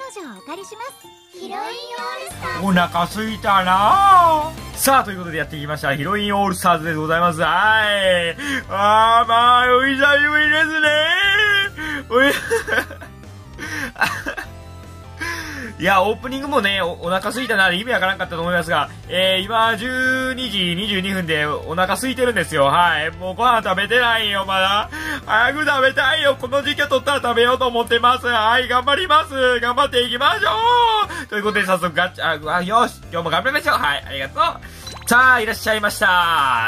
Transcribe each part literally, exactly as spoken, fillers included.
女をお借りします。ヒロインオールスターズ。 お腹すいたなぁ。さあ、ということでやってきました。ヒロインオールスターズでございます。はい。あー、まあ、お久しぶりですねおいいや、オープニングもね、お、お腹すいたなで意味わからんかったと思いますが、えー、今、じゅうにじにじゅうにふんでお腹空いてるんですよ。はい。もうご飯食べてないよ、まだ。早く食べたいよ。この時期取ったら食べようと思ってます。はい、頑張ります。頑張っていきましょうということで、早速ガチャ、あ、よし、今日も頑張りましょう。はい、ありがとう。さあ、いらっしゃいました。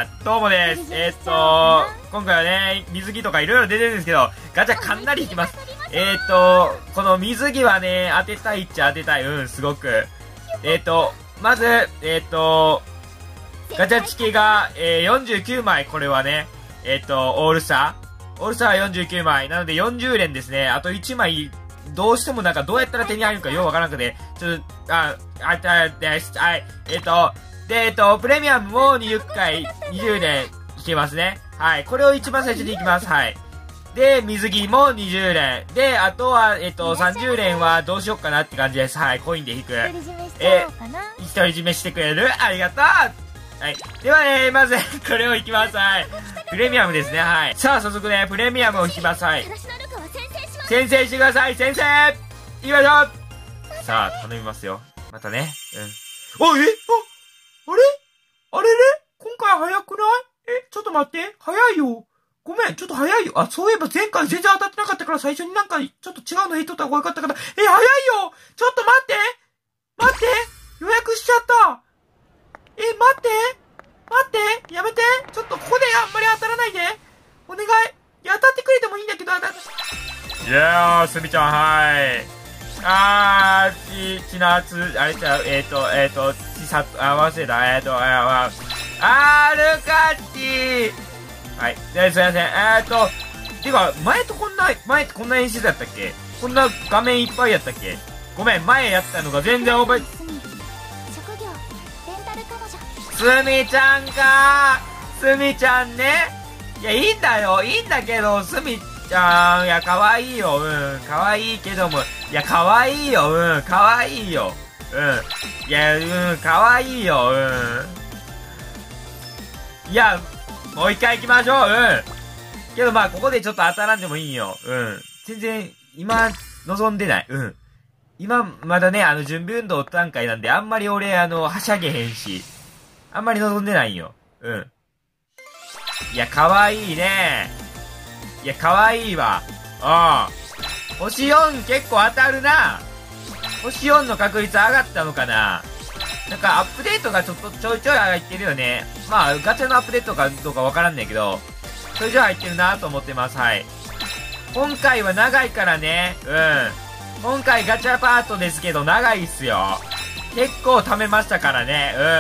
どうもです。えー、っと、今回はね、水着とかいろいろ出てるんですけど、ガチャかなり引きます。えー、っと、この水着はね、当てたいっちゃ当てたい。うん、すごく。えー、っと、まず、えー、っと、ガチャチケが、えー、よんじゅうきゅうまい、これはね。えー、っと、オールスターオールスターはよんじゅうきゅうまい。なのでよんじゅうれんですね。あといちまい、どうしてもなんかどうやったら手に入るかようわからなくて、ちょっと、あ、あたです。はい。えー、っと、で、えー、っと、プレミアムもにじゅっかい、にじゅうれんいけますね。はい。これを一番最初にいきます。はい。で、水着もにじゅうれん。で、あとは、えっと、さんじゅうれんはどうしよっかなって感じです。はい、コインで引く。えー、独り占めしてくれるありがとうはい。ではね、まず、これを引きます。はい。プレミアムですね。はい。さあ、早速ね、プレミアムを引きます。はい。先生してください、先生行きましょうさあ、頼みますよ。またね。うん。あ、えあ、あれあれれ今回早くないえ、ちょっと待って。早いよ。ごめん、ちょっと早いよ。あ、そういえば前回全然当たってなかったから最初になんかちょっと違うの引いとった方がよかったから。え、早いよちょっと待って待って予約しちゃったえ、待って待ってやめてちょっとここであんまり当たらないでお願いいや、当たってくれてもいいんだけど、当たって。いやー、すみちゃん、はい。あー、ち、ちなつ、あれちゃう、えっ、ー、と、えっ、ー、と、ちさ、あ、忘れた、えっ、ー、と、あ、あ、あー、ルカッチーはい。で、すいません。えーっと、てか、前とこんな、前ってこんな演出だったっけこんな画面いっぱいやったっけごめん、前やったのが全然覚え、 職業レンタル彼女。 すみちゃんかーすみちゃんね。いや、いいんだよ。いいんだけど、すみちゃん。いや、かわいいよ。うん。かわいいけども。いや、かわいいよ。うん。かわいいよ。うん。いや、うん。かわいいよ。うん。いや、もう一回行きましょううんけどまあ、ここでちょっと当たらんでもいいようん。全然、今、望んでないうん。今、まだね、あの、準備運動段階なんで、あんまり俺、あの、はしゃげへんし、あんまり望んでないんよ。うん。いや、かわいいねいや、かわいいわ。うん。星よん結構当たるな星よんの確率上がったのかななんかアップデートがちょっとちょいちょい入ってるよね。まあ、ガチャのアップデートかどうかわからんねんけど、ちょいちょい入ってるなと思ってます。はい。今回は長いからね。うん。今回ガチャパートですけど長いっすよ。結構貯めましたからね。うん。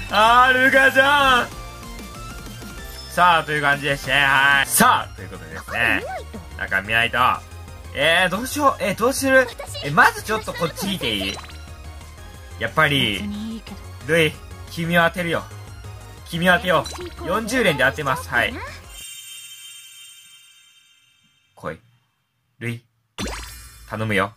あー、ルカちゃんさあ、という感じでして、はい。さあ、ということでですね。中見ないと。えー、どうしよう。えー、どうするえ、まずちょっとこっち見ていいやっぱり、ルイ、君を当てるよ。君を当てよう。よんじゅうれんで当てます。はい。来い。ルイ、頼むよ。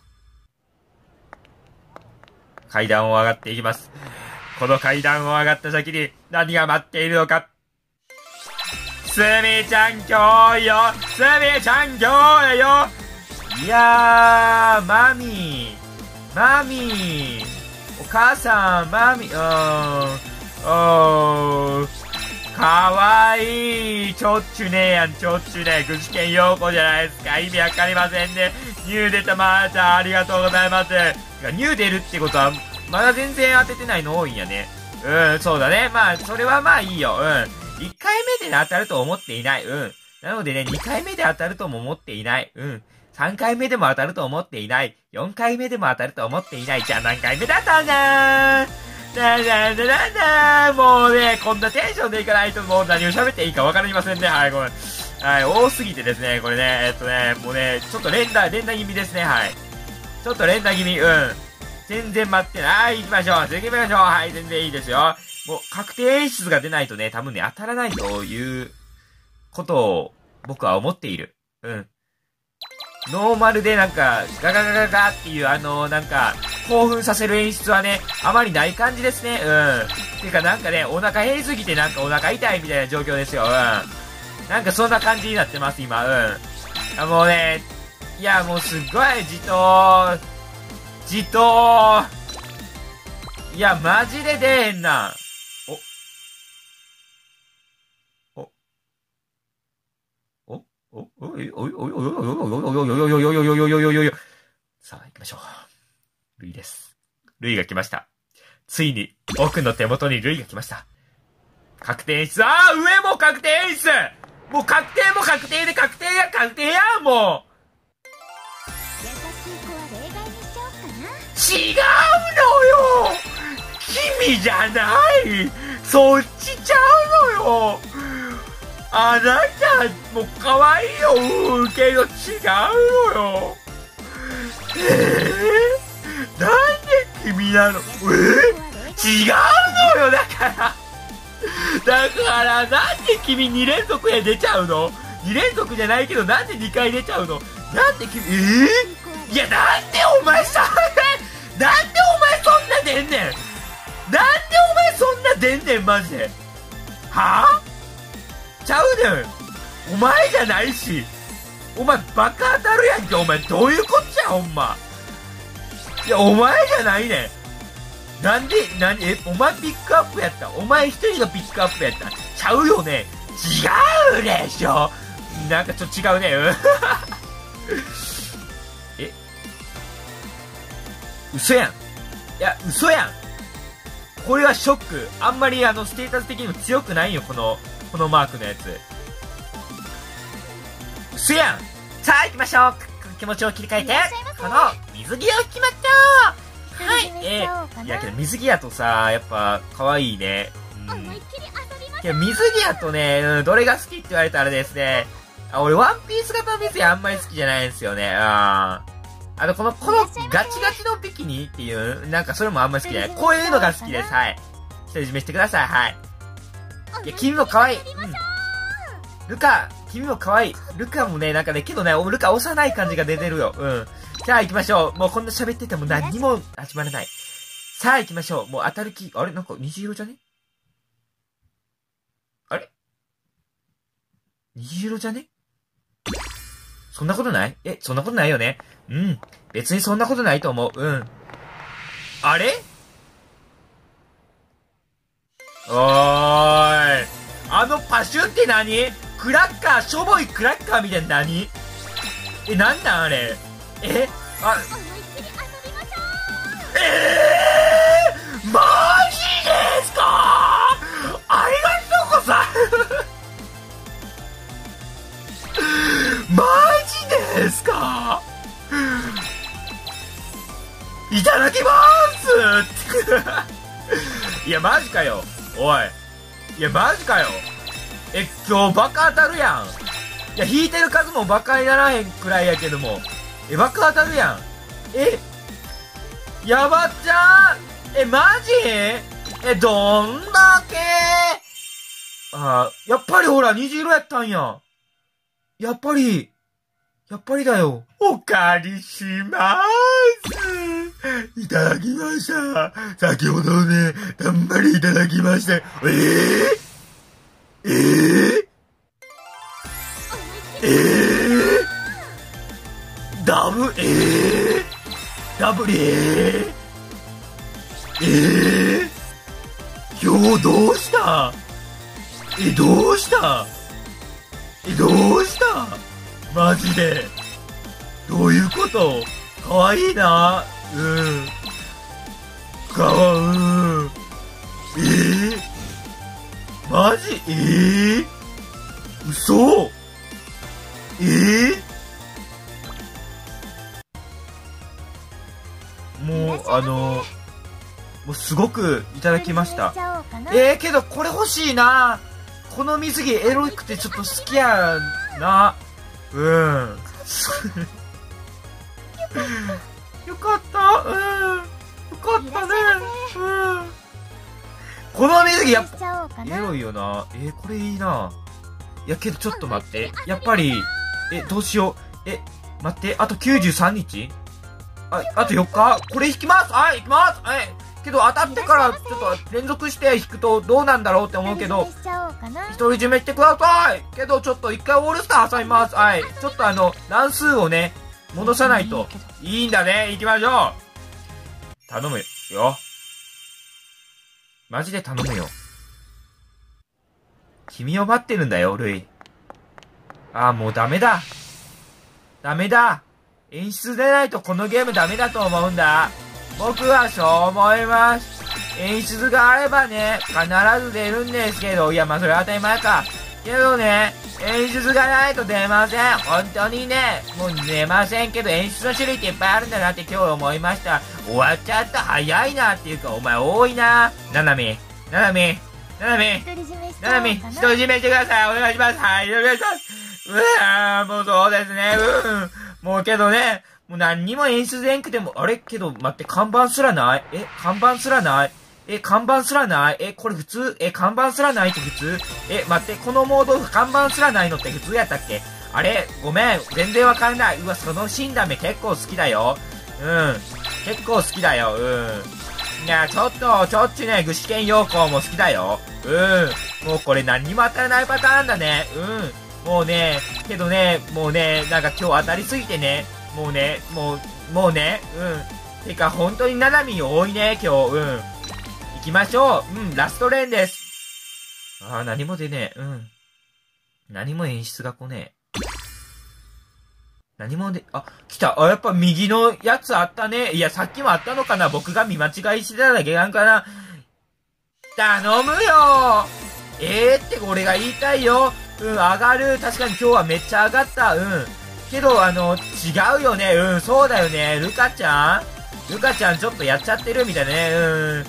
階段を上がっていきます。この階段を上がった先に何が待っているのか。すみちゃん今日よすみちゃん今日よいやー、マミー、マミー。お母さん、マミ、うーん、おー、かわいい。ちょっちゅねやん、ちょっちゅね。具志堅用子じゃないですか。意味わかりませんね。ニュー出たまーちゃん、ありがとうございます。ニュー出るってことは、まだ全然当ててないの多いんやね。うん、そうだね。まあ、それはまあいいよ。うん。いっかいめで当たると思っていない。うん。なのでね、にかいめで当たるとも思っていない。うん。さんかいめでも当たると思っていない。よんかいめでも当たると思っていない。じゃあ何回目だったんだーなななななもうね、こんなテンションでいかないともう何を喋っていいかわかりませんね。はい、ごめん。はい、多すぎてですね、これね、えっとね、もうね、ちょっと連打、連打気味ですね。はい。ちょっと連打気味、うん。全然待ってない。はい、行きましょう。次行きましょう。はい、全然いいですよ。もう、確定演出が出ないとね、多分ね、当たらないということを僕は思っている。うん。 ノーマルでなんか、ガガガガガっていうあの、なんか、興奮させる演出はね、あまりない感じですね。うん。ていうかなんかね、お腹減りすぎてなんかお腹痛いみたいな状況ですよ。うん。なんかそんな感じになってます、今。うん。あもうね、いや、もうすっごい、じとじといや、マジで出えへんな。お。お。お、おい、おい、おい、おい、おい、おい、おい、おい、おい、おい、おい、おい、おい、おい、さあ、行きましょう。ルイです。ルイが来ました。ついに、僕の手元にルイが来ました。確定演出、ああ上も確定演出もう確定も確定で確定や確定やもう優しい子は例外にしちゃおうかな。 違うのよ君じゃないそっちちゃうのよあなたも可愛いよけど違うのよえー、なんで君なのえー、違うのよだからだからなんで君に連続で出ちゃうの ?に 連続じゃないけどなんでにかい出ちゃうのなんで君、えー、いやなんでお前さ、なんでお前そんな出んねんなんでお前そんな出んねんマジではぁちゃうねんお前じゃないしお前バカ当たるやんけお前どういうこっちゃほんまいやお前じゃないねんなんで、なに、え、お前ピックアップやったお前一人がピックアップやったちゃうよね違うでしょなんかちょっと違うね。え嘘やん。いや、嘘やん。これはショック。あんまりあの、ステータス的にも強くないよ、この、このマークのやつ。嘘やん。さあ行きましょう。気持ちを切り替えて、この、水着を決まったはい、えー、いやけど水着やとさ、やっぱ可愛いね。うん。いや水着やとね、うん、どれが好きって言われたらですね、あ、俺ワンピース型の水着あんまり好きじゃないんですよね。ああとこの、このガチガチのビキニっていう、なんかそれもあんまり好きじゃない。こういうのが好きです。はい。独り占めしてください。はい。いや、君も可愛い。うん。ルカ、君も可愛い。ルカもね、なんかね、けどね、ルカ幼い感じが出てるよ。うん。さあ行きましょう。もうこんな喋ってても何にも始まらない。さあ行きましょう。もう当たる気、あれなんか虹色じゃねあれ虹色じゃねそんなことないえ、そんなことないよねうん。別にそんなことないと思う。うん。あれおーい。あのパシュって何クラッカー、しょぼいクラッカーみたいな何え、なんなんあれえあ、えー、マジですかありがとうございますマジですかいただきますいやマジかよおいいやマジかよえ今日バカ当たるやんいや引いてる数もバカにならへんくらいやけどもえバカ当たるやんえやばっちゃんえマジえどんだけあーやっぱりほら虹色やったんややっぱりやっぱりだよお借りしまーすいただきました先ほどねたんまりいただきましたえー、えー、えー、ダブえー、ダブリえー、えー、今日どうしたえどうしたえどうしたマジでどういうことかわいいなうんかわうんえー、マジえー、嘘えー、もうあのもうすごくいただきましたえー、けどこれ欲しいなこの水着エロくてちょっと好きやなうんよかったうんよかったねうんこの水着やっぱエロいよなえー、これいいないやけどちょっと待ってやっぱりえどうしようえ待って、あときゅうじゅうさんにちあ、あとよっかこれ引きますはい、引きますはい。けど当たってからちょっと連続して引くとどうなんだろうって思うけど、独り占めしてください。けどちょっと一回オールスター挟みます。はい。ちょっとあの、乱数をね、戻さないと。いいんだね。行きましょう。頼むよ。マジで頼むよ。君を待ってるんだよ、ルイ。ああ、もうダメだ。ダメだ。演出でないとこのゲームダメだと思うんだ。僕はそう思います。演出があればね、必ず出るんですけど、いや、まあそれは当たり前か。けどね、演出がないと出ません。本当にね、もう出ませんけど、演出の種類っていっぱいあるんだなって今日思いました。終わっちゃった。早いなっていうか、お前多いな。ななみ、ななみ、ななみ、ななみ、独り占めしてください。お願いします。はい、お願いします。うわー、もうそうですね。うん。もうけどね、もう何にも演出でんくても、あれけど、待って、看板すらないえ、看板すらないえ、看板すらないえ、これ普通え、看板すらないって普通え、待って、このモード、看板すらないのって普通やったっけあれごめん、全然わかんない。うわ、そのシーンダメ結構好きだよ。うん。結構好きだよ。うん。いや、ちょっと、ちょっちね、具志堅用高も好きだよ。うん。もうこれ何にも当たらないパターンだね。うん。もうね、けどね、もうね、なんか今日当たりすぎてね、もうね、もう、もうね、うん。てか、本当にななみ多いね、今日、うん。行きましょう。うん、ラストレーンです。ああ、何も出ねえ。うん。何も演出が来ねえ。何もで、あ、来た。あ、やっぱ右のやつあったね。いや、さっきもあったのかな。僕が見間違いしてただけなんかな。頼むよえーって俺が言いたいよ。うん、上がる。確かに今日はめっちゃ上がった。うん。けど、あの、違うよね。うん、そうだよね。ルカちゃんルカちゃんちょっとやっちゃってるみたいなね。うん。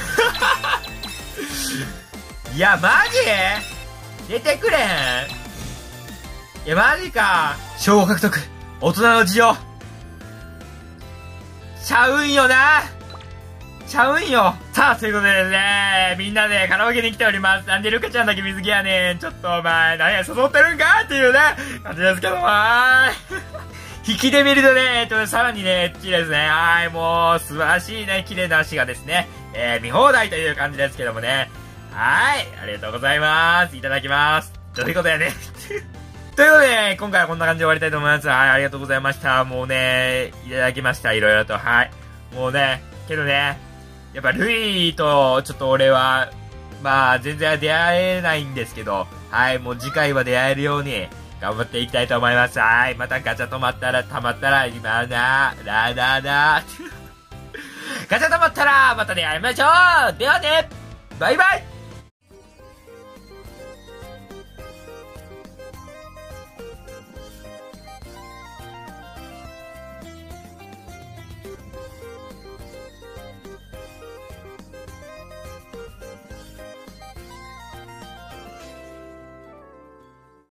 いや、マジ出てくれへんいや、マジか。賞獲得。大人の事情。ちゃうんよな。ちゃうんよ。さあ、ということでですね、みんなでカラオケに来ております。なんでルカちゃんだけ水着やねん。ちょっとお前、何や、誘ってるんかっていうね、感じですけども、はーい。引きで見るとね、えっと、さらにね、エッチですね。はい、もう、素晴らしいね、綺麗な足がですね、えー、見放題という感じですけどもね。はい、ありがとうございます。いただきます。どういうことやね。ということで、今回はこんな感じで終わりたいと思います。はい、ありがとうございました。もうね、いただきました。いろいろと。はい。もうね、けどね、やっぱルイとちょっと俺は、まあ全然出会えないんですけど、はい、もう次回は出会えるように頑張っていきたいと思います。はい、またガチャ止まったら、溜まったら、今な、ラダダガチャ止まったら、また出会いましょうではね、バイバイ